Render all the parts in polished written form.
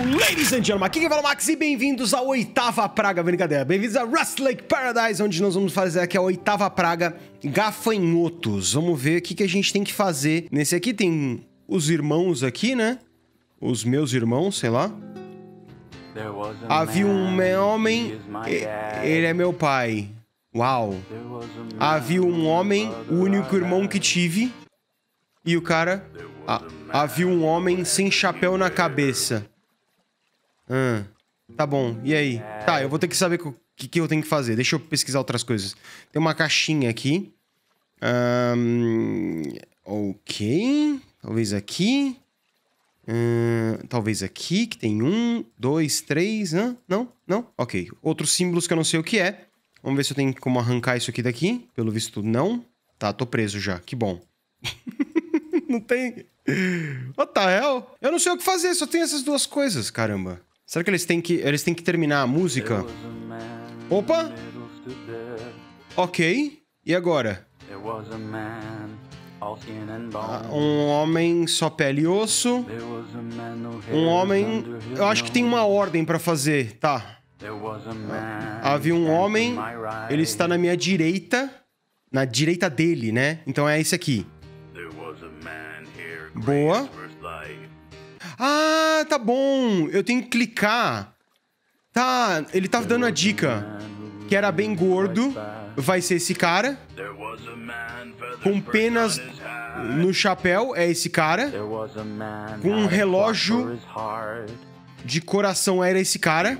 Ladies and gentlemen, aqui quem fala é o Max e bem-vindos à oitava praga, brincadeira. Bem-vindos a Rust Lake Paradise, onde nós vamos fazer aqui a oitava praga, gafanhotos. Vamos ver o que a gente tem que fazer. Nesse aqui tem os irmãos aqui, né? Os meus irmãos, sei lá. Havia um homem, ele é meu pai. Uau. Havia um homem, o único irmão que tive. E o cara... havia um homem sem chapéu na cabeça. Tá bom, e aí? Tá, eu vou ter que saber o que eu tenho que fazer. Deixa eu pesquisar outras coisas. Tem uma caixinha aqui. Ok. Talvez aqui. Talvez aqui, que tem 1, 2, 3... Não? Ok. Outros símbolos que eu não sei o que é. Vamos ver se eu tenho como arrancar isso aqui daqui. Pelo visto, não. Tá, tô preso já. Que bom. Não tem... What the hell? Eu não sei o que fazer, só tem essas duas coisas, caramba. Será que eles têm que terminar a música? Opa! Ok. E agora? Um homem só pele e osso. Um homem... Eu acho que tem uma ordem pra fazer. Tá. Havia um homem. Ele está na minha direita. Na direita dele, né? Então é esse aqui. Boa. Ah, tá bom. Eu tenho que clicar. Tá, ele tá dando a dica. Que era bem gordo. Vai ser esse cara. Com penas no chapéu, é esse cara. Com um relógio de coração, era esse cara.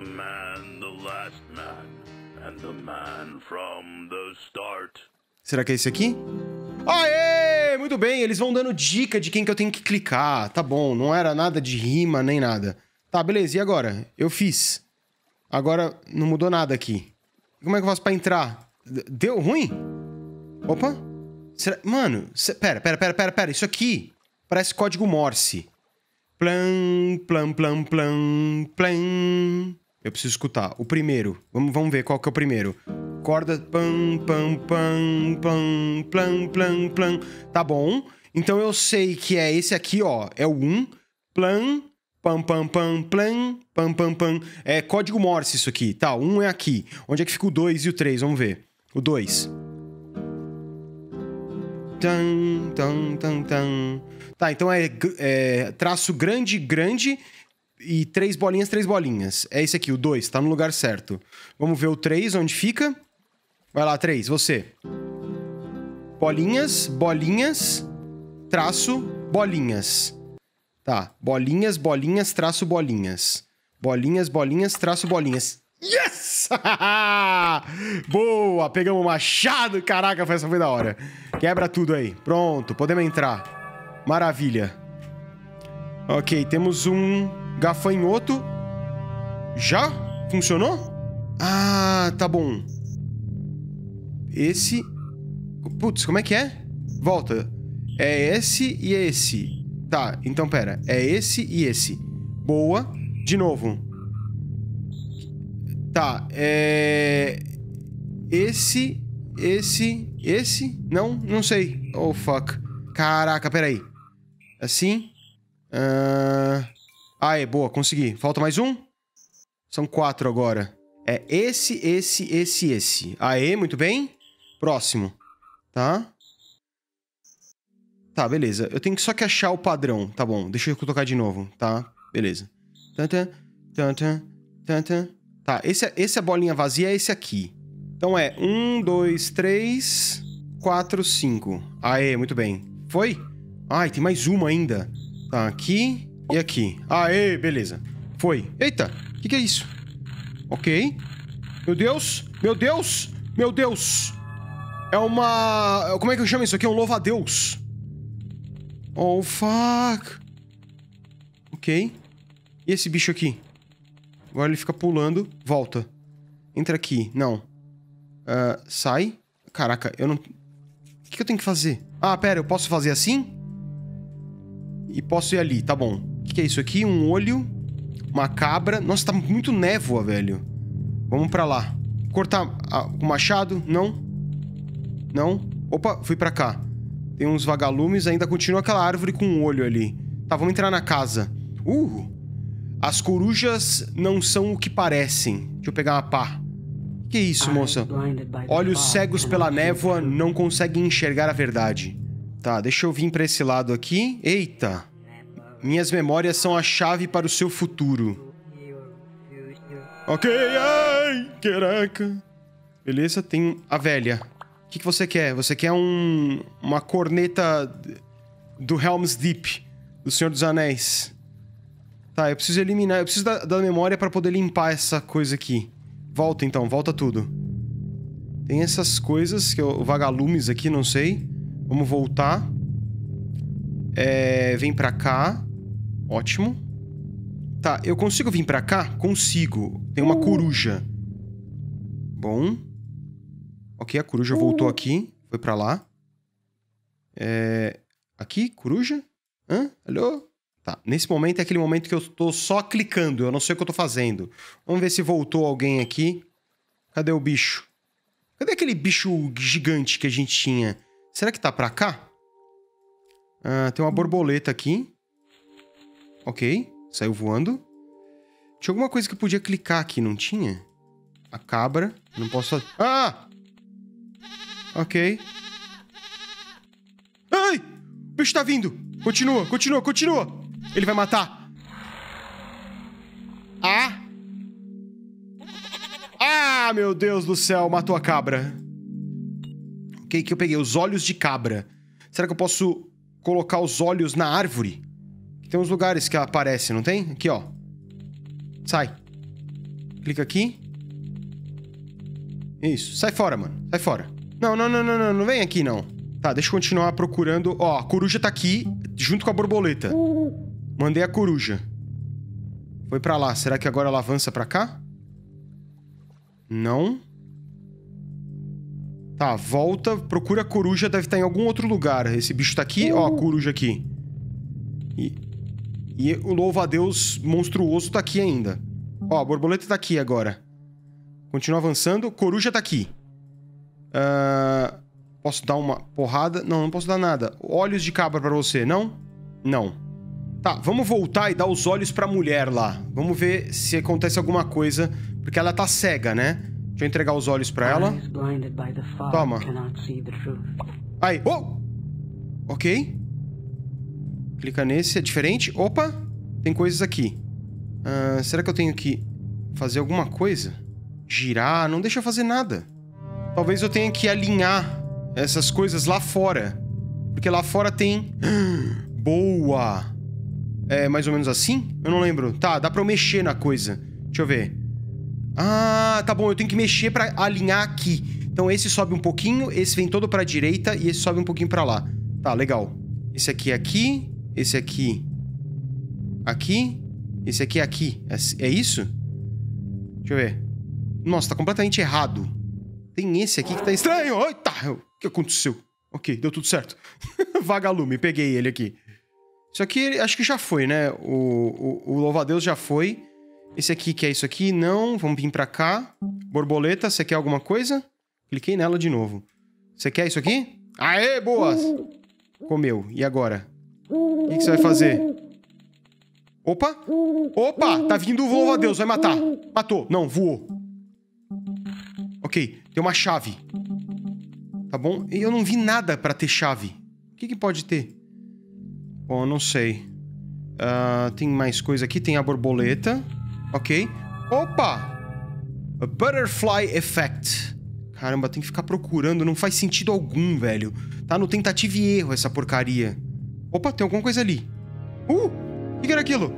Será que é esse aqui? Aê! Muito bem, eles vão dando dica de quem que eu tenho que clicar. Tá bom, não era nada de rima nem nada. Tá, beleza, e agora? Eu fiz. Agora não mudou nada aqui. Como é que eu faço pra entrar? Deu ruim? Opa. Será... Mano, pera. Isso aqui parece código Morse. Plan, plan, plan, plan, plan. Eu preciso escutar. O primeiro. Vamos ver qual que é o primeiro. Corda, pam, pam, pam, pam, plan, plan, plan. Tá bom. Então eu sei que é esse aqui, ó. É o 1. Plan, pam, pam, pam, plan, pam, pam, pam. É código Morse isso aqui. Tá, o 1 é aqui. Onde é que fica o 2 e o 3? Vamos ver. O 2. Tan, tan, tan, tan. Tá, então é traço grande, grande... E 3 bolinhas. É esse aqui, o 2. Tá no lugar certo. Vamos ver o 3, onde fica? Vai lá, 3, você. Bolinhas, traço, bolinhas. Tá, bolinhas, traço, bolinhas. Bolinhas, traço, bolinhas. Yes! Boa! Pegamos o machado. Caraca, essa foi da hora. Quebra tudo aí. Pronto, podemos entrar. Maravilha. Ok, temos um... gafanhoto. Já? Funcionou? Ah, tá bom. Esse... Putz, como é que é? Volta. É esse e esse. Tá, então pera. É esse e esse. Boa. De novo. Tá, Esse... Não sei. Oh, fuck. Caraca, peraí. Assim... Aê, boa, consegui. Falta mais um? São 4 agora. É esse. Aê, muito bem. Próximo. Tá? Tá, beleza. Eu tenho que só que achar o padrão. Tá bom, deixa eu tocar de novo, tá? Beleza. Tá, esse é a bolinha vazia, é esse aqui. Então é 1, 2, 3, 4, 5. Aê, muito bem. Foi? Ai, tem mais uma ainda. Tá, aqui e aqui. Aê, beleza. Foi. Eita, o que é isso? Ok. Meu Deus. É uma... Como é que eu chamo isso aqui? É um louva-a-Deus. Oh, fuck. Ok. E esse bicho aqui? Agora ele fica pulando. Volta. Entra aqui. Não. Sai. Caraca, eu não... O que eu tenho que fazer? Ah, pera, eu posso fazer assim? E posso ir ali, tá bom. O que é isso aqui? Um olho. Uma cabra. Nossa, tá muito névoa, velho. Vamos pra lá. Cortar o machado? Não. Opa, fui pra cá. Tem uns vagalumes. Ainda continua aquela árvore com um olho ali. Tá, vamos entrar na casa. As corujas não são o que parecem. Deixa eu pegar uma pá. Que isso, moça? Olhos cegos pela névoa não conseguem enxergar a verdade. Tá, deixa eu vir pra esse lado aqui. Eita! Minhas memórias são a chave para o seu futuro. Ok, ai, caraca. Beleza, tem a velha. O que você quer? Você quer uma corneta do Helm's Deep, do Senhor dos Anéis. Tá, eu preciso eliminar... Eu preciso da memória pra poder limpar essa coisa aqui. Volta, então. Volta tudo. Tem essas coisas, que o vagalumes aqui, não sei. Vamos voltar. Vem pra cá. Ótimo. Tá, eu consigo vir pra cá? Consigo. Tem uma coruja. Bom. Ok, a coruja voltou aqui. Foi pra lá. Aqui, coruja? Hã? Alô? Tá, nesse momento é aquele momento que eu tô só clicando. Eu não sei o que eu tô fazendo. Vamos ver se voltou alguém aqui. Cadê o bicho? Cadê aquele bicho gigante que a gente tinha? Será que tá pra cá? Tem uma borboleta aqui. Ok, saiu voando. Tinha alguma coisa que eu podia clicar aqui, não tinha? A cabra. Não posso... Ah! Ok. Ai! O bicho tá vindo! Continua, continua, continua! Ele vai matar. Ah! Ah, meu Deus do céu, matou a cabra. Ok, que eu peguei os olhos de cabra. Será que eu posso colocar os olhos na árvore? Tem uns lugares que aparece, não tem? Aqui, ó. Sai. Clica aqui. Isso. Sai fora, mano. Sai fora. Não, não, não, não, não. Não vem aqui, não. Tá, deixa eu continuar procurando. Ó, a coruja tá aqui, junto com a borboleta. Mandei a coruja. Foi pra lá. Será que agora ela avança pra cá? Não. Tá, volta. Procura a coruja. Deve estar em algum outro lugar. Esse bicho tá aqui. Ó, a coruja aqui. E o louva-a-Deus monstruoso tá aqui ainda. Ó, a borboleta tá aqui agora. Continua avançando. Coruja tá aqui. Posso dar uma porrada? Não, não posso dar nada. Olhos de cabra pra você, não? Não. Tá, vamos voltar e dar os olhos pra mulher lá. Vamos ver se acontece alguma coisa. Porque ela tá cega, né? Deixa eu entregar os olhos pra ela. Toma. Aí, oh! Ok. Clica nesse, é diferente. Opa! Tem coisas aqui. Será que eu tenho que fazer alguma coisa? Girar? Não deixa eu fazer nada. Talvez eu tenha que alinhar essas coisas lá fora. Porque lá fora tem... Boa! É mais ou menos assim? Eu não lembro. Tá, dá pra eu mexer na coisa. Deixa eu ver. Ah, tá bom. Eu tenho que mexer pra alinhar aqui. Então esse sobe um pouquinho, esse vem todo pra direita e esse sobe um pouquinho pra lá. Tá, legal. Esse aqui é aqui. Esse aqui... Aqui. Esse aqui é aqui. É isso? Deixa eu ver. Nossa, tá completamente errado. Tem esse aqui que tá estranho. Eita! O que aconteceu? Ok, deu tudo certo. Vagalume, peguei ele aqui. Isso aqui, acho que já foi, né? O louva-a-Deus já foi. Esse aqui, que é isso aqui? Não. Vamos vir pra cá. Borboleta, você quer alguma coisa? Cliquei nela de novo. Você quer isso aqui? Aê, boa! Comeu. E agora? O que você vai fazer? Opa! Opa! Tá vindo o louva-a-Deus, vai matar. Matou. Não, voou. Ok, tem uma chave. Tá bom? Eu não vi nada pra ter chave. O que pode ter? Bom, eu não sei. Tem mais coisa aqui. Tem a borboleta. Ok. Opa! A Butterfly Effect. Caramba, tem que ficar procurando. Não faz sentido algum, velho. Tá no tentativa e erro essa porcaria. Opa, tem alguma coisa ali. O que era aquilo?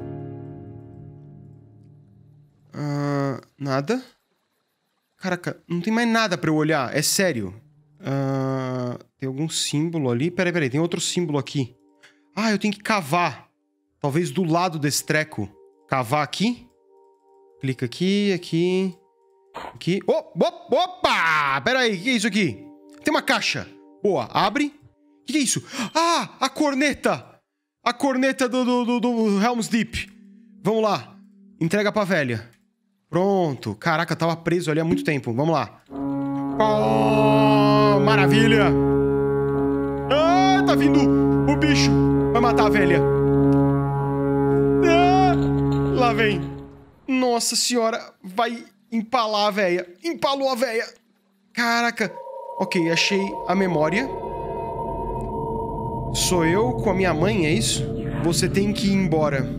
Nada. Caraca, não tem mais nada pra eu olhar. É sério. Tem algum símbolo ali? Peraí. Tem outro símbolo aqui. Ah, eu tenho que cavar. Talvez do lado desse treco. Cavar aqui. Clica aqui, aqui. Aqui. Opa! Peraí, o que é isso aqui? Tem uma caixa. Boa, abre. O que é isso? Ah, a corneta! A corneta do Helm's Deep. Vamos lá. Entrega pra velha. Pronto. Caraca, tava preso ali há muito tempo. Vamos lá. Oh, maravilha! Ah, tá vindo o bicho. Vai matar a velha. lá vem. Nossa senhora. Vai empalar a véia. Empalou a véia. Caraca. Ok, achei a memória. Sou eu com a minha mãe, é isso? Você tem que ir embora.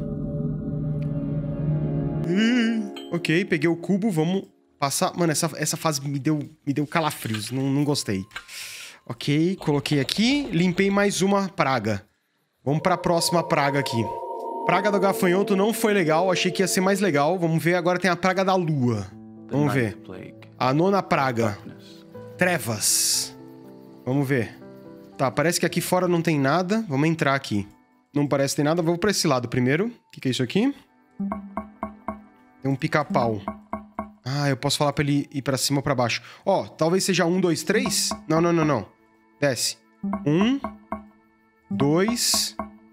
Ok, peguei o cubo, vamos passar... Mano, essa fase me deu calafrios, não gostei. Ok, coloquei aqui, limpei mais uma praga. Vamos pra próxima praga aqui. Praga do gafanhoto não foi legal, achei que ia ser mais legal. Vamos ver, agora tem a praga da lua. Vamos ver. A nona praga. Trevas. Vamos ver. Tá, parece que aqui fora não tem nada. Vamos entrar aqui. Não parece que tem nada. Vou pra esse lado primeiro. O que é isso aqui? Tem um pica-pau. Ah, eu posso falar pra ele ir pra cima ou pra baixo. Ó, talvez seja 1, 2, 3. Não. Desce. 1, 2,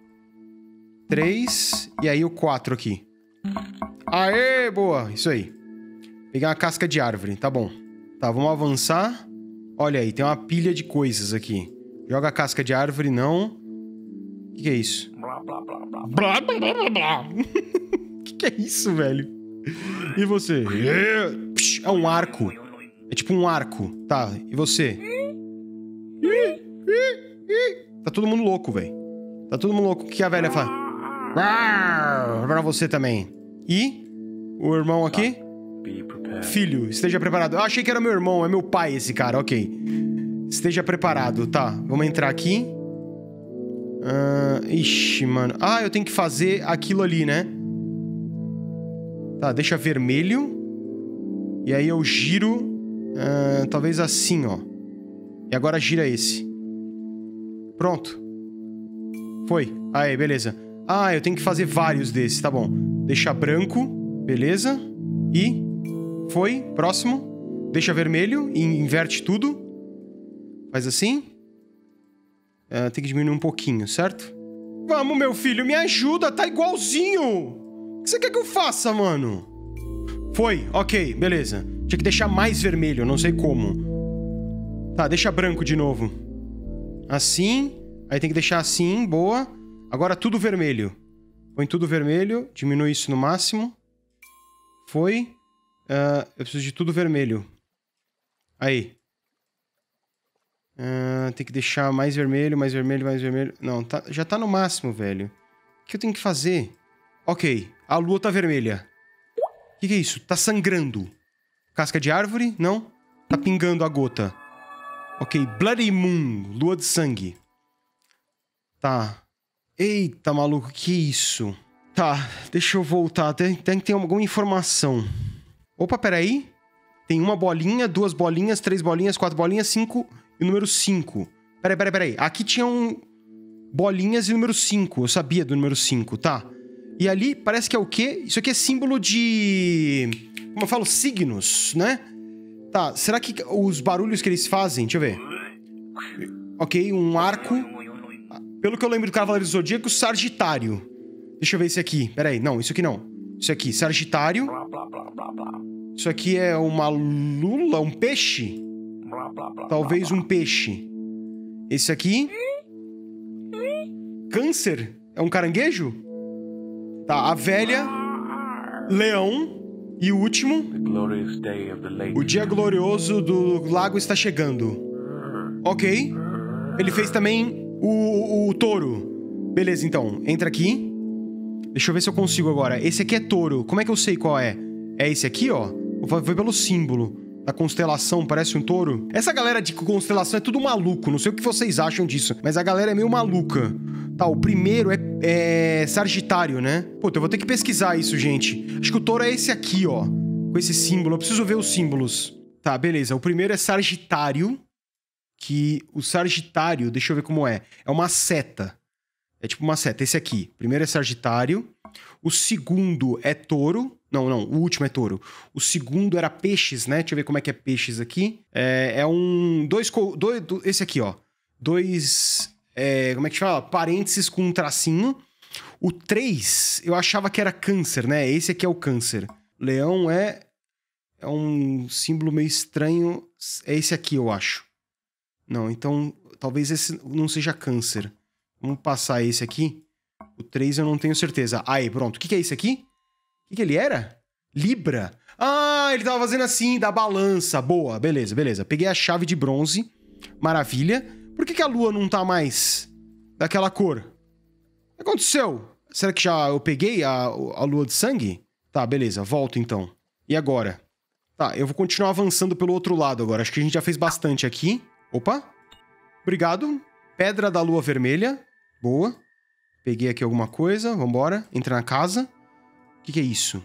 3. E aí o 4 aqui. Aê, boa. Isso aí. Pegar uma casca de árvore. Tá bom. Tá, vamos avançar. Olha aí, tem uma pilha de coisas aqui. Joga a casca de árvore, não. O que é isso? Blá, blá, blá. Que é isso, velho? E você? É um arco. É tipo um arco. Tá, e você? Tá todo mundo louco, velho. Tá todo mundo louco. O que a velha faz? Pra você também. E? O irmão aqui? Filho, esteja preparado. Eu achei que era meu irmão, é meu pai esse cara, ok. Esteja preparado, tá. Vamos entrar aqui. Ixi, mano. Ah, eu tenho que fazer aquilo ali, né? Tá, deixa vermelho. E aí eu giro... talvez assim, ó. E agora gira esse. Pronto. Foi. Aí, beleza. Ah, eu tenho que fazer vários desses, tá bom. Deixa branco. Beleza. E... Foi. Próximo. Deixa vermelho e inverte tudo. Faz assim. Tem que diminuir um pouquinho, certo? Vamos, meu filho, me ajuda, tá igualzinho. O que você quer que eu faça, mano? Foi, ok, beleza. Tinha que deixar mais vermelho, não sei como. Tá, deixa branco de novo. Assim. Aí tem que deixar assim, boa. Agora tudo vermelho. Põe tudo vermelho, diminui isso no máximo. Foi. Eu preciso de tudo vermelho. Aí. Tem que deixar mais vermelho, mais vermelho, mais vermelho. Não, já tá no máximo, velho. O que eu tenho que fazer? Ok, a lua tá vermelha. O que é isso? Tá sangrando. Casca de árvore? Não. Tá pingando a gota. Ok, Bloody Moon, lua de sangue. Tá. Eita, maluco, que isso? Tá, deixa eu voltar. Tem que ter alguma informação. Opa, peraí. Tem uma bolinha, 2 bolinhas, 3 bolinhas, 4 bolinhas, 5 e o número 5. Peraí. Aqui tinha bolinhas e o número 5. Eu sabia do número 5, tá? E ali parece que é o quê? Isso aqui é símbolo de... Como eu falo? Signos, né? Tá, será que os barulhos que eles fazem... Deixa eu ver. Ok, um arco. Pelo que eu lembro do Cavaleiro do Zodíaco, Sagitário. Deixa eu ver esse aqui. Peraí, não, isso aqui não. Isso aqui, Sagitário. Isso aqui é uma lula, um peixe? Talvez um peixe. Esse aqui? Câncer? É um caranguejo? Tá, a velha. Leão. E o último? O dia glorioso do lago está chegando. Ok. Ele fez também o touro. Beleza, então. Entra aqui. Deixa eu ver se eu consigo agora. Esse aqui é touro. Como é que eu sei qual é? É esse aqui, ó. Foi pelo símbolo da constelação, parece um touro. Essa galera de constelação é tudo maluco. Não sei o que vocês acham disso, mas a galera é meio maluca. Tá, o primeiro é Sagitário, né? Puta, eu vou ter que pesquisar isso, gente. Acho que o touro é esse aqui, ó. Com esse símbolo. Eu preciso ver os símbolos. Tá, beleza. O primeiro é Sagitário. Que o Sagitário, deixa eu ver como é. É uma seta. É tipo uma seta. Esse aqui. O primeiro é Sagitário. O segundo é touro. Não, o último é touro. O segundo era peixes, né? Deixa eu ver como é que é peixes aqui. Esse aqui, ó. Como é que fala? Parênteses com um tracinho. O 3, eu achava que era câncer, né? Esse aqui é o câncer. Leão é um símbolo meio estranho. É esse aqui, eu acho. Não, então talvez esse não seja câncer. Vamos passar esse aqui. O 3 eu não tenho certeza. Aí, pronto. O que é esse aqui? O que ele era? Libra. Ah, ele tava fazendo assim, da balança. Boa, beleza, beleza. Peguei a chave de bronze. Maravilha. Por que a lua não tá mais daquela cor? O que aconteceu? Será que já eu peguei a lua de sangue? Tá, beleza. Volto então. E agora? Tá, eu vou continuar avançando pelo outro lado agora. Acho que a gente já fez bastante aqui. Opa. Obrigado. Pedra da lua vermelha. Boa. Peguei aqui alguma coisa. Vambora. Entra na casa. O que é isso?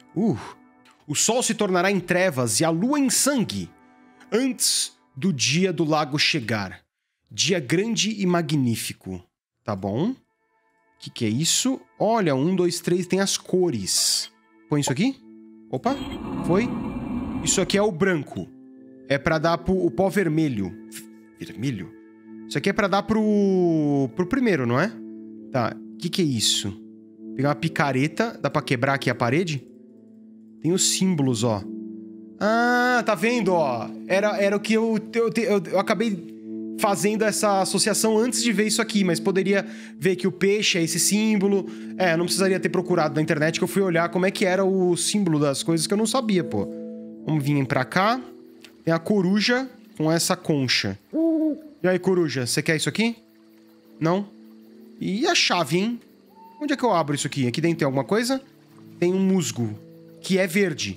O sol se tornará em trevas e a lua em sangue antes do dia do lago chegar. Dia grande e magnífico. Tá bom. O que é isso? Olha, 1, 2, 3, tem as cores. Põe isso aqui. Opa, foi. Isso aqui é o branco. É pra dar o pó vermelho. Vermelho? Isso aqui é pra dar pro primeiro, não é? Tá, o que é isso? Pegar uma picareta. Dá pra quebrar aqui a parede? Tem os símbolos, ó. Ah, tá vendo, ó? Era o que eu acabei fazendo essa associação antes de ver isso aqui, mas poderia ver que o peixe é esse símbolo. É, eu não precisaria ter procurado na internet, que eu fui olhar como é que era o símbolo das coisas que eu não sabia, pô. Vamos vir pra cá. Tem a coruja com essa concha. E aí, coruja, você quer isso aqui? Não? E a chave, hein? Onde é que eu abro isso aqui? Aqui dentro tem alguma coisa? Tem um musgo, que é verde.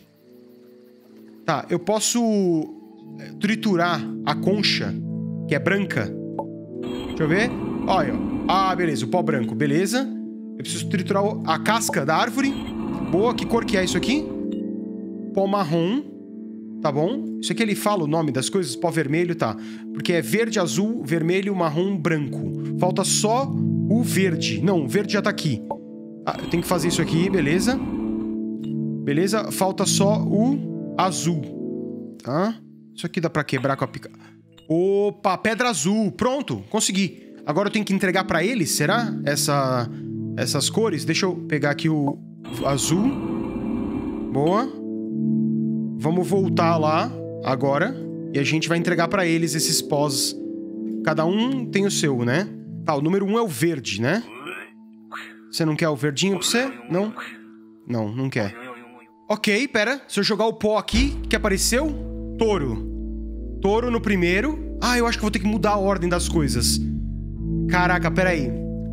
Tá, eu posso triturar a concha, que é branca. Deixa eu ver. Olha, ó. Ah, beleza, o pó branco, beleza. Eu preciso triturar a casca da árvore. Boa, que cor que é isso aqui? Pó marrom. Tá bom? Isso aqui ele fala o nome das coisas, pó vermelho, tá. Porque é verde, azul, vermelho, marrom, branco. Falta só o verde. Não, o verde já tá aqui. Ah, eu tenho que fazer isso aqui, beleza. Beleza, falta só o azul. Tá? Isso aqui dá pra quebrar com a pica... Opa, pedra azul. Pronto, consegui. Agora eu tenho que entregar pra eles, será? Essas cores. Deixa eu pegar aqui o azul. Boa. Vamos voltar lá agora. E a gente vai entregar pra eles esses pós. Cada um tem o seu, né? Tá, o número 1 é o verde, né? Você não quer o verdinho pra você? Não? Não, não quer. Ok, pera. Se eu jogar o pó aqui, o que apareceu? Touro. Touro no primeiro. Ah, eu acho que vou ter que mudar a ordem das coisas. Caraca, peraí.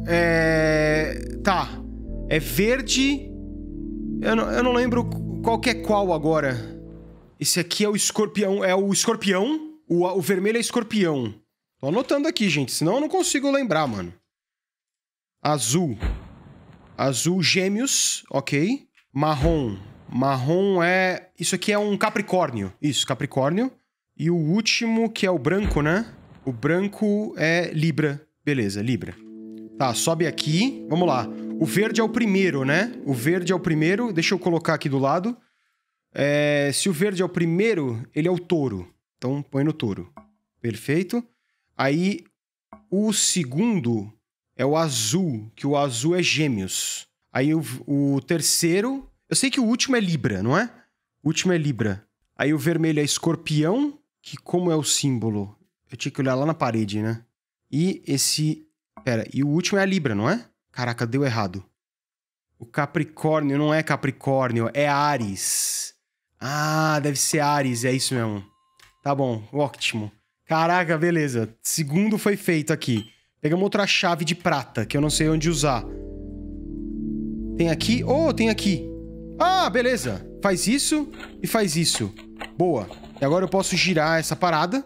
Tá. É verde. Eu não lembro qual que é qual agora. Esse aqui é o escorpião. É o escorpião. O vermelho é escorpião. Tô anotando aqui, gente. Senão eu não consigo lembrar, mano. Azul. Azul, gêmeos. Ok. Marrom. Marrom é... Isso aqui é um capricórnio. Isso, capricórnio. E o último, que é o branco, né? O branco é Libra. Beleza, Libra. Tá, sobe aqui. Vamos lá. O verde é o primeiro, né? O verde é o primeiro. Deixa eu colocar aqui do lado. Se o verde é o primeiro, ele é o touro. Então, põe no touro. Perfeito. Aí, o segundo é o azul, que o azul é gêmeos. Aí, o terceiro... Eu sei que o último é Libra, não é? O último é Libra. Aí, o vermelho é escorpião, que como é o símbolo? Eu tinha que olhar lá na parede, né? E esse... Pera, e o último é a Libra, não é? Caraca, deu errado. O Capricórnio não é Capricórnio, é Áries. Ah, deve ser Áries, é isso mesmo. Tá bom, ótimo. Caraca, beleza. Segundo foi feito aqui. Pegamos outra chave de prata, que eu não sei onde usar. Tem aqui? Oh, tem aqui. Ah, beleza. Faz isso e faz isso. Boa. E agora eu posso girar essa parada.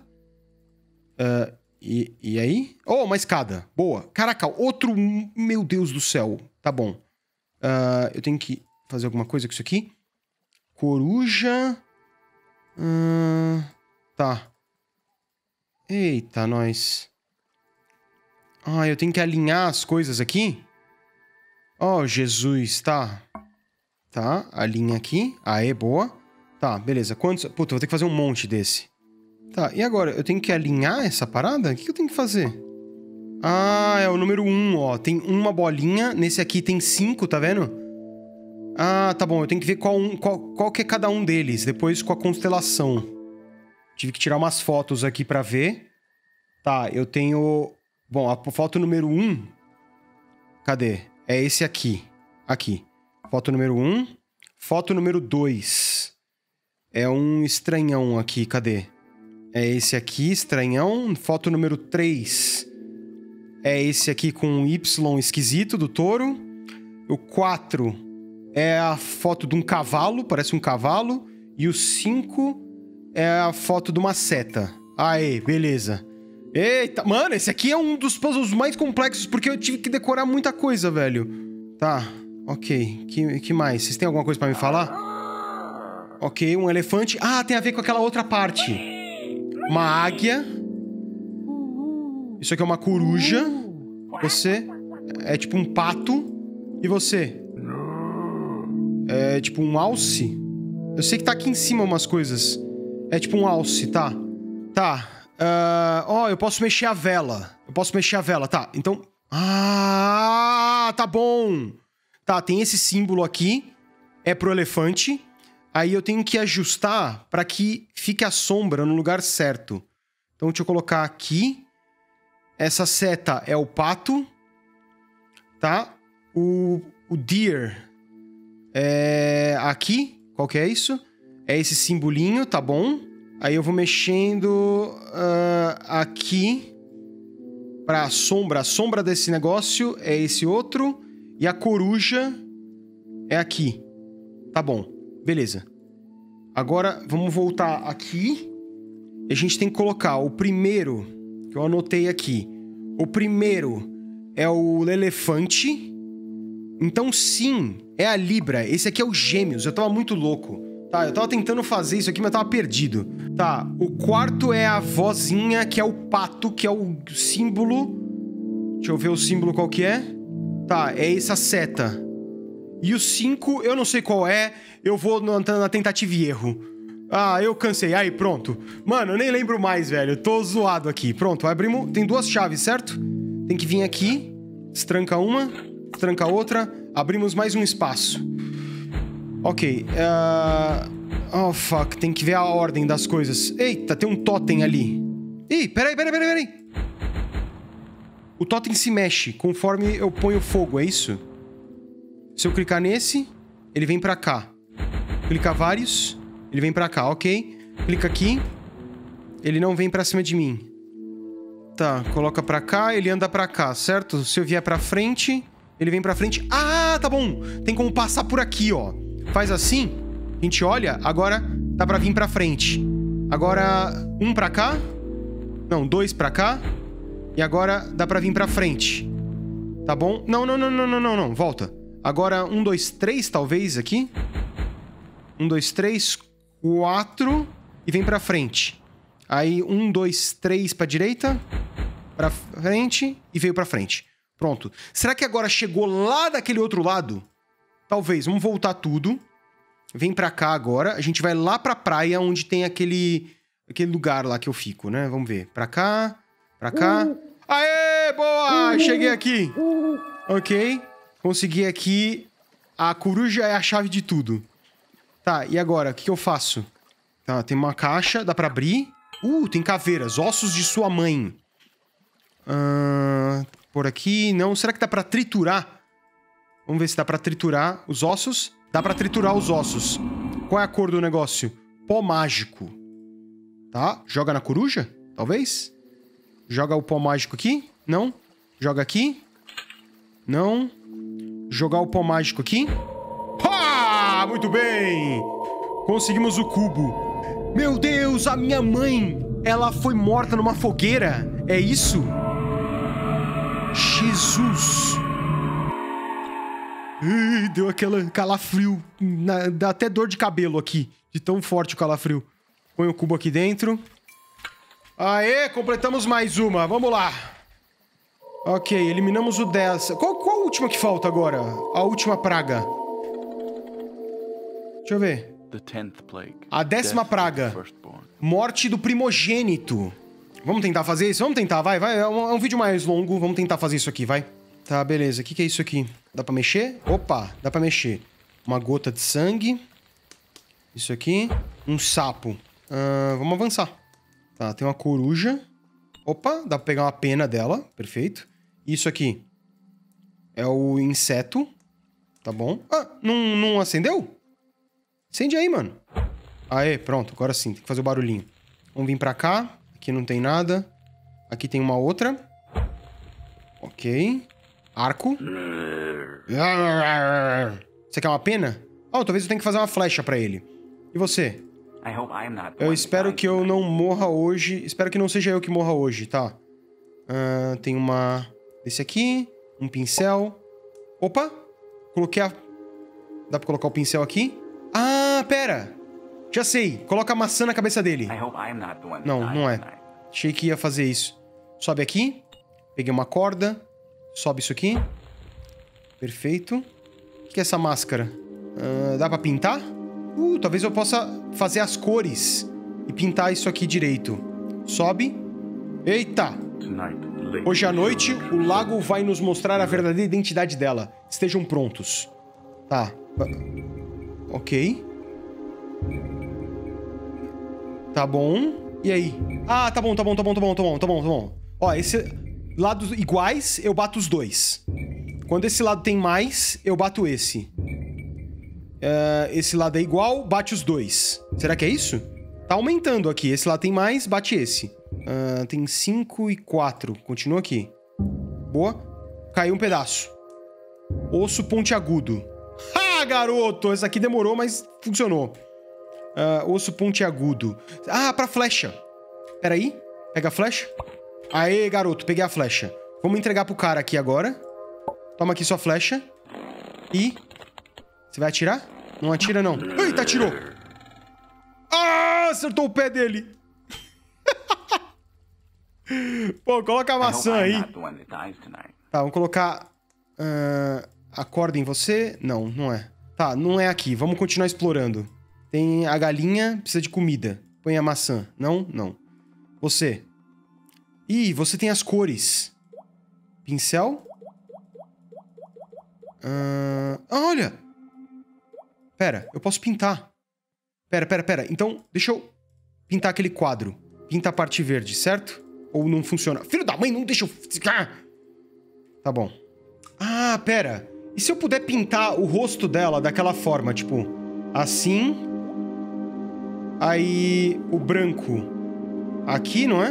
E aí? Oh, uma escada. Boa. Caraca, outro... Meu Deus do céu. Tá bom. Eu tenho que fazer alguma coisa com isso aqui. Coruja. Tá. Eita, nós. Ah, eu tenho que alinhar as coisas aqui? Oh, Jesus, tá. Tá, alinha aqui. Aê, boa. Tá, beleza. Quantos... Puta, eu vou ter que fazer um monte desse. Tá, e agora? Eu tenho que alinhar essa parada? O que eu tenho que fazer? Ah, é o número 1, ó. Tem uma bolinha. Nesse aqui tem 5, tá vendo? Ah, tá bom. Eu tenho que ver qual que é cada um deles. Depois com a constelação. Tive que tirar umas fotos aqui pra ver. Tá, eu tenho... Bom, a foto número 1... Cadê? É esse aqui. Aqui. Foto número 1. Foto número 2. É um estranhão aqui, cadê? É esse aqui, estranhão. Foto número 3. É esse aqui com um Y esquisito do touro. O 4 é a foto de um cavalo, parece um cavalo. E o 5 é a foto de uma seta. Aê, beleza. Eita, mano, esse aqui é um dos puzzles mais complexos, porque eu tive que decorar muita coisa, velho. Tá, ok. Que mais? Vocês têm alguma coisa pra me falar? Ok, um elefante. Ah, tem a ver com aquela outra parte. Uma águia. Isso aqui é uma coruja. Você é tipo um pato. E você? É tipo um alce? Eu sei que tá aqui em cima umas coisas. É tipo um alce, tá? Tá. Ó, eu posso mexer a vela. Eu posso mexer a vela, tá. Então... Ah, tá bom. Tá, tem esse símbolo aqui. É pro elefante. Aí eu tenho que ajustar pra que fique a sombra no lugar certo. Então deixa eu colocar aqui. Essa seta é o pato. Tá? O deer é aqui. Qual que é isso? É esse simbolinho, tá bom? Aí eu vou mexendo aqui pra sombra. A sombra desse negócio é esse outro. E a coruja é aqui. Tá bom. Beleza. Agora, vamos voltar aqui. E a gente tem que colocar o primeiro, que eu anotei aqui. O primeiro é o elefante. Então, sim, é a Libra. Esse aqui é o Gêmeos. Eu tava muito louco. Tá, eu tava tentando fazer isso aqui, mas eu tava perdido. Tá, o quarto é a vozinha, que é o pato, que é o símbolo. Deixa eu ver o símbolo qual que é. Tá, é essa seta. E o 5, eu não sei qual é. Eu vou na tentativa e erro. Ah, eu cansei. Aí, pronto. Mano, eu nem lembro mais, velho. Eu tô zoado aqui. Pronto, abrimos. Tem 2 chaves, certo? Tem que vir aqui. Destranca uma. Destranca outra. Abrimos mais um espaço. Ok. Oh, fuck. Tem que ver a ordem das coisas. Eita, tem um totem ali. Ih, peraí. O totem se mexe conforme eu ponho fogo, é isso? Se eu clicar nesse, ele vem pra cá. Clicar vários, ele vem pra cá, ok. Clica aqui, ele não vem pra cima de mim. Tá, coloca pra cá, ele anda pra cá, certo? Se eu vier pra frente, ele vem pra frente. Ah, tá bom! Tem como passar por aqui, ó. Faz assim, a gente olha, agora dá pra vir pra frente. Agora, 1 pra cá. Não, 2 pra cá. E agora dá pra vir pra frente. Tá bom? Não, volta. Agora, 1, 2, 3, talvez, aqui. 1, 2, 3, 4. E vem pra frente. Aí, 1, 2, 3 pra direita. Pra frente. E veio pra frente. Pronto. Será que agora chegou lá daquele outro lado? Talvez. Vamos voltar tudo. Vem pra cá agora. A gente vai lá pra praia, onde tem aquele lugar lá que eu fico, né? Vamos ver. Pra cá. Pra cá. Aê, boa! Cheguei aqui. Ok. Consegui aqui. A coruja é a chave de tudo. Tá, e agora? O que eu faço? Tá, tem uma caixa. Dá pra abrir. Tem caveiras. Ossos de sua mãe. Por aqui. Não. Será que dá pra triturar? Vamos ver se dá pra triturar os ossos. Dá pra triturar os ossos. Qual é a cor do negócio? Pó mágico. Tá. Joga na coruja? Talvez? Joga o pó mágico aqui? Não. Joga aqui? Não. Jogar o pó mágico aqui? Pá! Muito bem! Conseguimos o cubo. Meu Deus, a minha mãe! Ela foi morta numa fogueira? É isso? Jesus! Ih, deu aquele calafrio. Dá até dor de cabelo aqui. De tão forte o calafrio. Põe o cubo aqui dentro. Aê, completamos mais uma. Vamos lá. Ok, eliminamos o 10. Qual a última que falta agora? A última praga. Deixa eu ver. A 10ª praga. Morte do primogênito. Vamos tentar fazer isso? Vamos tentar, vai. É um vídeo mais longo. Vamos tentar fazer isso aqui, vai. Tá, beleza. O que é isso aqui? Dá pra mexer? Opa, dá pra mexer. Uma gota de sangue. Isso aqui. Um sapo. Vamos avançar. Tá, tem uma coruja. Opa, dá pra pegar uma pena dela. Perfeito. Isso aqui é o inseto. Tá bom. Não acendeu? Acende aí, mano. Aê, pronto. Agora sim, tem que fazer o barulhinho. Vamos vir pra cá. Aqui não tem nada. Aqui tem uma outra. Ok. Arco. Você quer uma pena? Oh, talvez eu tenha que fazer uma flecha pra ele. E você? Eu espero que eu não morra hoje. Espero que não seja eu que morra hoje, tá? Tem uma... Esse aqui. Um pincel. Opa! Coloquei a... Dá pra colocar o pincel aqui? Ah, pera! Já sei. Coloca a maçã na cabeça dele. Não, não é. Achei que ia fazer isso. Sobe aqui. Peguei uma corda. Sobe isso aqui. Perfeito. O que é essa máscara? Dá pra pintar? Talvez eu possa fazer as cores e pintar isso aqui direito. Sobe. Eita! Hoje à noite, o lago vai nos mostrar a verdadeira identidade dela. Estejam prontos. Tá. Ok. Tá bom. E aí? Ah, tá bom. Ó, esse... Lados iguais, eu bato os dois. Quando esse lado tem mais, eu bato esse. Esse lado é igual, bate os dois. Será que é isso? Tá aumentando aqui. Esse lado tem mais, bate esse. Tem 5 e 4. Continua aqui. Boa. Caiu um pedaço. Osso pontiagudo. Ah, garoto! Essa aqui demorou, mas funcionou. Osso pontiagudo. Ah, pra flecha. Pera aí. Pega a flecha. Aê, garoto. Peguei a flecha. Vamos entregar pro cara aqui agora. Toma aqui sua flecha. E... Você vai atirar? Não atira, não. Eita, atirou. Ah, acertou o pé dele. Pô, coloca a maçã aí. Tá, vamos colocar a corda em você. Não, não é. Tá, não é aqui. Vamos continuar explorando. Tem a galinha, precisa de comida. Põe a maçã. Não, não. Você. Ih, você tem as cores. Pincel. Olha! Pera, eu posso pintar. Pera. Então, deixa eu pintar aquele quadro. Pinta a parte verde, certo? Ou não funciona? Filho da mãe, não deixa eu... Tá bom. Ah, pera. E se eu puder pintar o rosto dela daquela forma, tipo... Assim... Aí... O branco... Aqui, não é?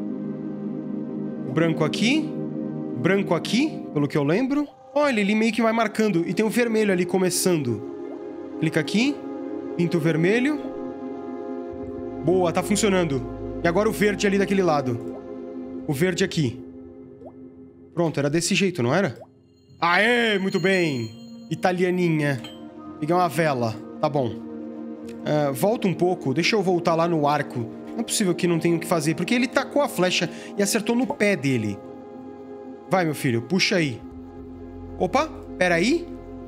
O branco aqui... Branco aqui, pelo que eu lembro. Olha, ele meio que vai marcando. E tem o vermelho ali começando. Clica aqui. Pinta o vermelho. Boa, tá funcionando. E agora o verde ali daquele lado. O verde aqui. Pronto, era desse jeito, não era? Aê, muito bem. Italianinha. Peguei uma vela. Tá bom. Volta um pouco. Deixa eu voltar lá no arco. Não é possível que não tenha o que fazer. Porque ele tacou a flecha e acertou no pé dele. Vai, meu filho. Puxa aí. Opa, peraí.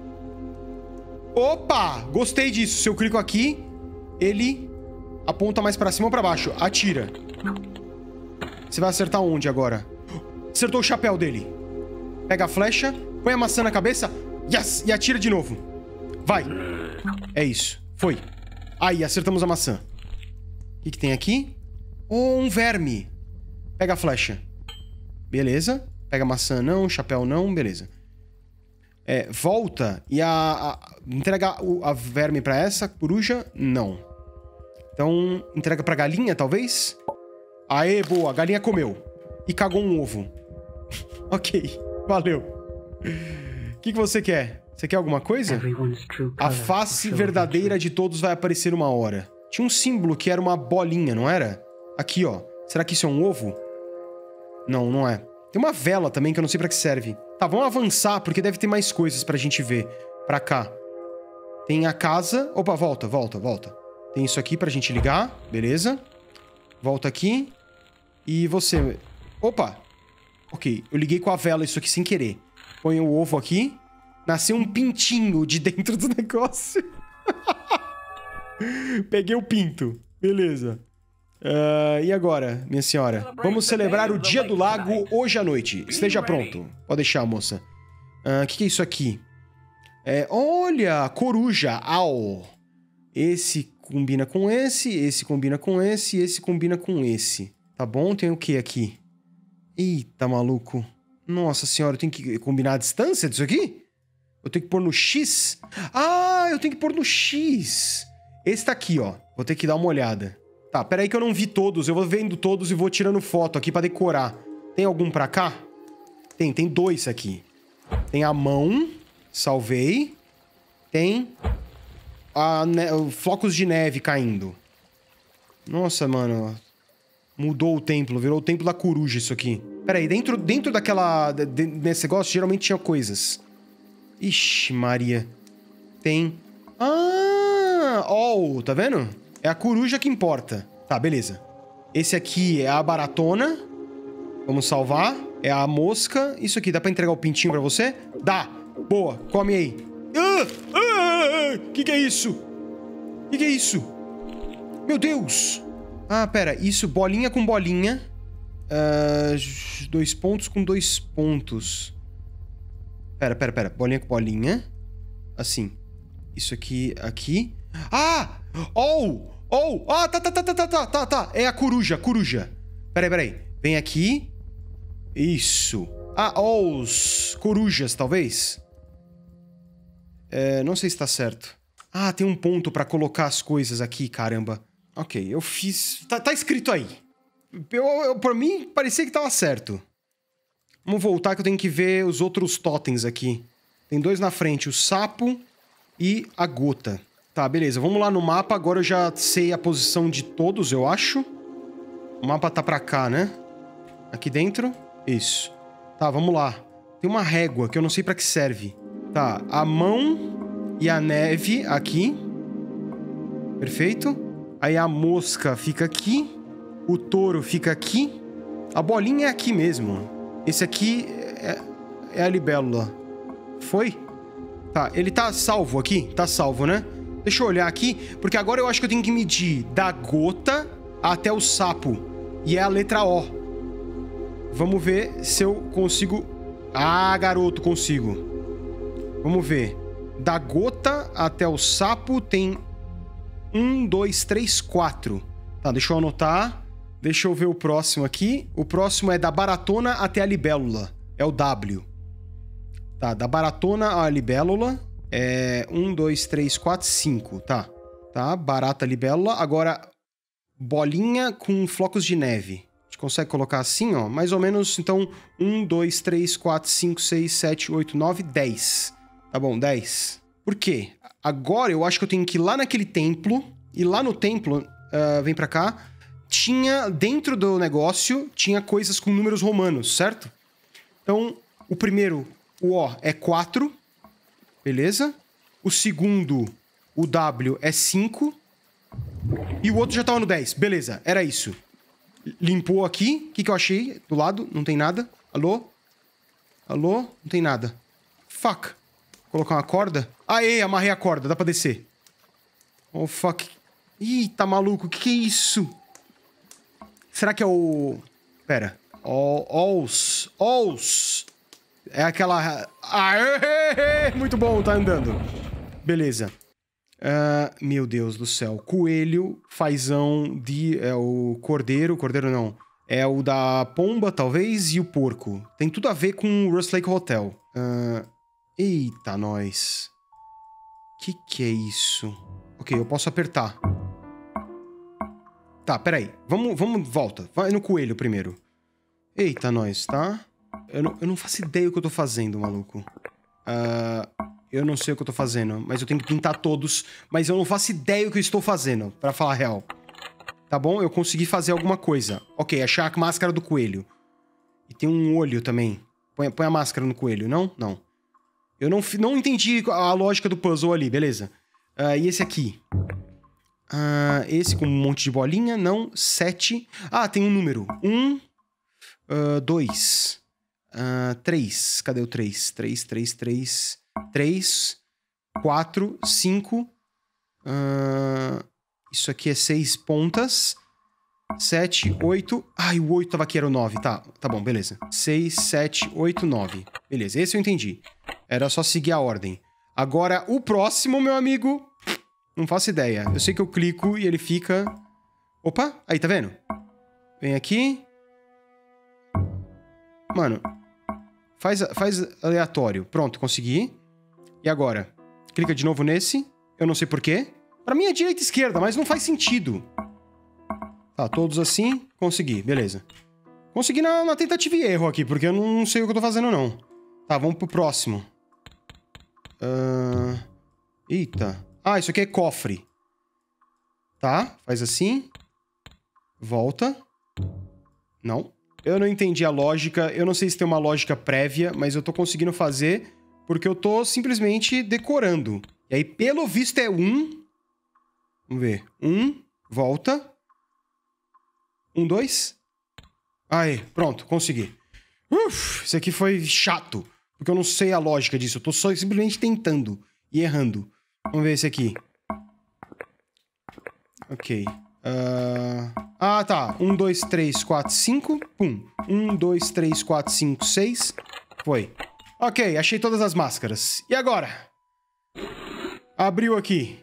Opa, gostei disso. Se eu clico aqui, ele aponta mais pra cima ou pra baixo. Atira. Você vai acertar onde agora? Acertou o chapéu dele. Pega a flecha, põe a maçã na cabeça. Yes! E atira de novo. Vai. É isso. Foi. Aí, acertamos a maçã. O que tem aqui? Oh, um verme. Pega a flecha. Beleza. Pega a maçã não, chapéu não, beleza. Volta e entrega a verme pra essa coruja? Não. Então, entrega pra galinha, talvez? Aê, boa, a galinha comeu. E cagou um ovo. Ok, valeu. O que você quer? Você quer alguma coisa? A face verdadeira de todos vai aparecer uma hora. Tinha um símbolo que era uma bolinha, não era? Aqui, ó. Será que isso é um ovo? Não, não é. Tem uma vela também que eu não sei pra que serve. Tá, vamos avançar, porque deve ter mais coisas pra gente ver. Pra cá. Tem a casa... Opa, volta. Tem isso aqui pra gente ligar. Beleza. Volta aqui. E você... Opa! Ok, eu liguei com a vela isso aqui sem querer. Põe o ovo aqui. Nasceu um pintinho de dentro do negócio. Peguei o pinto. Beleza. E agora, minha senhora? Vamos celebrar o Dia do Lago hoje à noite. Esteja pronto. Pode deixar, moça. O que é isso aqui? Olha, coruja. Au. Esse combina com esse combina com esse combina com esse. Tá bom? Tem o que aqui? Eita, maluco. Nossa senhora, eu tenho que combinar a distância disso aqui? Eu tenho que pôr no X? Ah, eu tenho que pôr no X. Esse tá aqui, ó. Vou ter que dar uma olhada. Tá, pera aí que eu não vi todos. Eu vou vendo todos e vou tirando foto aqui pra decorar. Tem algum pra cá? Tem 2 aqui. Tem a mão. Salvei. Tem flocos de neve caindo. Nossa, mano. Mudou o templo. Virou o templo da coruja isso aqui. Pera aí, dentro daquela... Nesse negócio, geralmente tinha coisas. Ixi, Maria. Tem... Ah! Ó, tá vendo? É a coruja que importa. Tá, beleza. Esse aqui é a baratona. Vamos salvar. É a mosca. Isso aqui, dá pra entregar o pintinho pra você? Dá! Boa, come aí. Que é isso? Que é isso? Meu Deus! Ah, pera. Isso, bolinha com bolinha. 2 pontos com 2 pontos. Pera. Bolinha com bolinha. Assim. Isso aqui, aqui. Ah! Oh! Ah, tá. É a coruja. Pera aí. Vem aqui. Isso. Ah, os corujas, talvez. Não sei se tá certo. Ah, tem um ponto pra colocar as coisas aqui, caramba. Ok, eu fiz... Tá escrito aí. Por mim, parecia que tava certo. Vamos voltar que eu tenho que ver os outros totens aqui. Tem 2 na frente, o sapo e a gota. Tá, beleza. Vamos lá no mapa. Agora eu já sei a posição de todos, eu acho. O mapa tá pra cá, né? Aqui dentro. Isso. Tá, vamos lá. Tem uma régua que eu não sei pra que serve. Tá, a mão e a neve aqui. Perfeito. Aí a mosca fica aqui. O touro fica aqui. A bolinha é aqui mesmo. Esse aqui é a libélula. Foi? Tá, ele tá salvo aqui? Tá salvo, né? Deixa eu olhar aqui, porque agora eu acho que eu tenho que medir da gota até o sapo. E é a letra O. Vamos ver se eu consigo... Ah, garoto, consigo. Vamos ver. Da gota até o sapo tem 1, 2, 3, 4. Tá, deixa eu anotar. Deixa eu ver o próximo aqui. O próximo é da baratona até a libélula. É o W. Tá, da baratona à libélula é 1, 2, 3, 4, 5. Tá. Tá, barata, libélula. Agora, bolinha com flocos de neve. A gente consegue colocar assim, ó. Mais ou menos, então, 1, 2, 3, 4, 5, 6, 7, 8, 9, 10. Tá bom, 10. Por quê? Agora eu acho que eu tenho que ir lá naquele templo. E lá no templo, vem pra cá, tinha, dentro do negócio, tinha coisas com números romanos, certo? Então, o primeiro, o O, é 4. Beleza? O segundo, o W, é 5. E o outro já tava no 10. Beleza, era isso. Limpou aqui. O que eu achei? Do lado, não tem nada. Alô? Alô? Não tem nada. Fuck. Colocar uma corda. Aê, amarrei a corda, dá pra descer. Oh, fuck. Ih, tá maluco, que é isso? Será que é o... Pera. Os. É aquela... Aê! Muito bom, tá andando. Beleza. Meu Deus do céu. Coelho, fazão, é o cordeiro. Cordeiro não. É o da pomba, talvez, e o porco. Tem tudo a ver com o Rust Lake Hotel. Eita, nós. Que é isso? Ok, eu posso apertar. Tá, peraí. Vamos, volta. Vai no coelho primeiro. Eita, nós, tá? Eu não faço ideia do que eu tô fazendo, maluco. Eu não sei o que eu tô fazendo, mas eu tenho que pintar todos. Mas eu não faço ideia do que eu estou fazendo, pra falar a real. Tá bom? Eu consegui fazer alguma coisa. Ok, achar a máscara do coelho. E tem um olho também. Põe a máscara no coelho, não? Não. Eu não entendi a lógica do puzzle ali, beleza. E esse aqui? Esse com um monte de bolinha, não. 7. Ah, tem um número. 1, 2, 3. Cadê o 3? 3, 3, 3. 3, 4, 5. Isso aqui é 6 pontas. 7, 8. Ai, o 8 tava aqui, era o 9. Tá bom, beleza. 6, 7, 8, 9. Beleza, esse eu entendi. Era só seguir a ordem. Agora, o próximo, meu amigo... Não faço ideia. Eu sei que eu clico e ele fica... Opa, aí, tá vendo? Vem aqui. Mano, faz aleatório. Pronto, consegui. E agora? Clica de novo nesse. Eu não sei porquê. Pra mim é direita e esquerda, mas não faz sentido. Tá, todos assim. Consegui, beleza. Consegui na tentativa e erro aqui, porque eu não sei o que eu tô fazendo, não. Tá, vamos pro próximo. Eita. Ah, isso aqui é cofre. Tá, faz assim. Volta. Não. Eu não entendi a lógica. Eu não sei se tem uma lógica prévia, mas eu tô conseguindo fazer porque eu tô simplesmente decorando. E aí, pelo visto, é 1. Vamos ver. 1, volta. 1, 2. Aí, pronto, consegui. Isso aqui foi chato, porque eu não sei a lógica disso. Eu tô só simplesmente tentando e errando. Vamos ver esse aqui. Ok. Ah, tá. 1, 2, 3, 4, 5. Pum. 1, 2, 3, 4, 5, 6. Foi. Ok, achei todas as máscaras. E agora? Abriu aqui.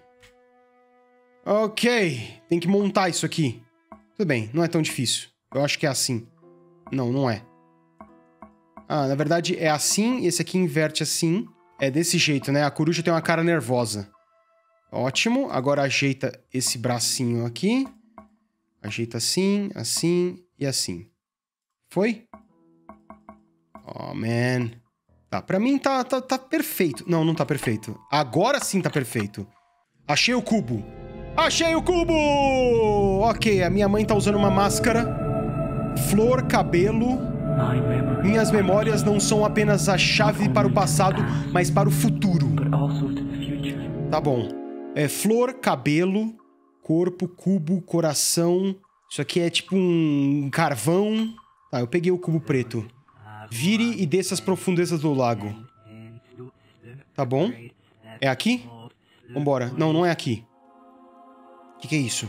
Ok. Tem que montar isso aqui. Tudo bem, não é tão difícil. Eu acho que é assim. Não, não é. Ah, na verdade é assim, esse aqui inverte assim. É desse jeito, né? A coruja tem uma cara nervosa. Ótimo. Agora ajeita esse bracinho aqui. Ajeita assim, assim e assim. Foi? Oh, man. Tá, pra mim tá perfeito. Não, não tá perfeito. Agora sim tá perfeito. Achei o cubo. Achei o cubo! Ok, a minha mãe tá usando uma máscara. Flor, cabelo. Minhas memórias não são apenas a chave para o passado, mas para o futuro. Tá bom. É flor, cabelo, corpo, cubo, coração. Isso aqui é tipo um carvão. Tá, eu peguei o cubo preto. Vire e desça as profundezas do lago. Tá bom. É aqui? Vambora. Não, não é aqui. O que é isso?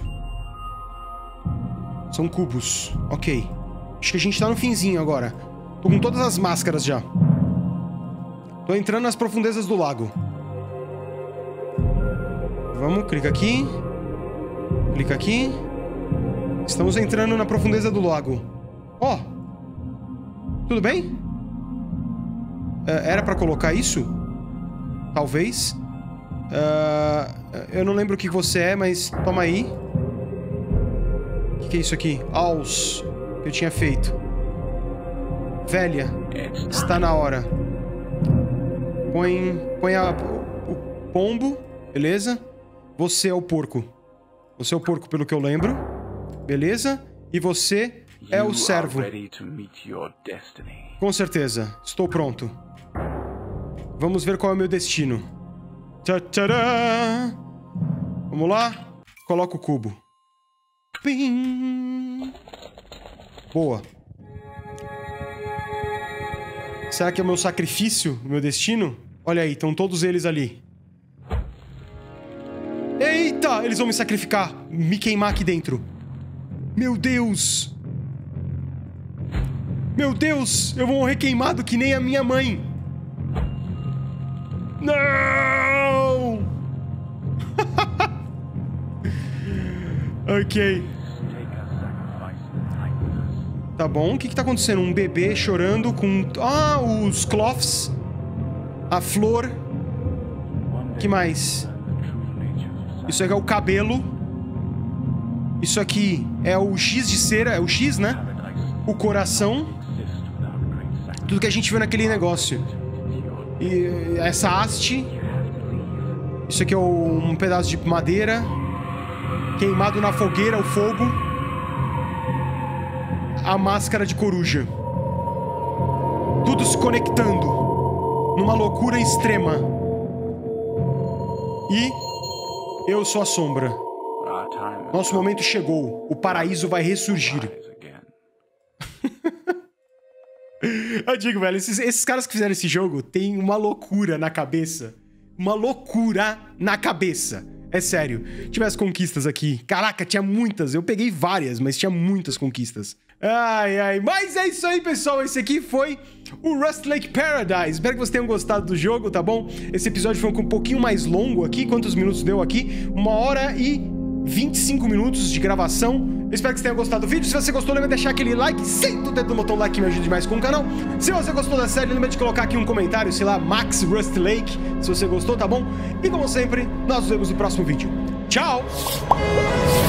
São cubos. Ok. Acho que a gente tá no finzinho agora. Tô com todas as máscaras já. Tô entrando nas profundezas do lago. Vamos, clica aqui. Clica aqui. Estamos entrando na profundeza do lago. Ó. Tudo bem? Era pra colocar isso? Talvez. Eu não lembro o que você é, mas toma aí. O que é isso aqui? Aos. Que eu tinha feito. Velha. Está na hora. Põe o pombo. Beleza? Você é o porco. Você é o porco, pelo que eu lembro. Beleza? E você é o servo. Com certeza. Estou pronto. Vamos ver qual é o meu destino. Tcharam! Vamos lá? Coloca o cubo. Pim! Boa. Será que é o meu sacrifício? O meu destino? Olha aí, estão todos eles ali. Eita! Eles vão me sacrificar. Me queimar aqui dentro. Meu Deus! Meu Deus! Eu vou morrer queimado que nem a minha mãe. Não! Ok. Tá bom. O que tá acontecendo? Um bebê chorando com... Ah, os cloths. A flor. Que mais? Isso aqui é o cabelo. Isso aqui é o giz de cera. É o giz, né? O coração. Tudo que a gente viu naquele negócio. E essa haste. Isso aqui é um pedaço de madeira. Queimado na fogueira, o fogo. A máscara de coruja. Tudo se conectando. Numa loucura extrema. E eu sou a sombra. Nosso momento chegou. O paraíso vai ressurgir. Eu digo, velho, esses caras que fizeram esse jogo têm uma loucura na cabeça. Uma loucura na cabeça. É sério. Tive as conquistas aqui. Caraca, tinha muitas. Eu peguei várias, mas tinha muitas conquistas. Ai, ai. Mas é isso aí, pessoal. Esse aqui foi o Rust Lake Paradise. Espero que vocês tenham gostado do jogo, tá bom? Esse episódio foi um pouquinho mais longo aqui. Quantos minutos deu aqui? 1h25 minutos de gravação. Eu espero que vocês tenham gostado do vídeo. Se você gostou, lembra de deixar aquele like. Senta o dedo no botão like que me ajuda demais com o canal. Se você gostou da série, lembra de colocar aqui um comentário, sei lá, Max Rust Lake, se você gostou, tá bom? E como sempre, nós nos vemos no próximo vídeo. Tchau!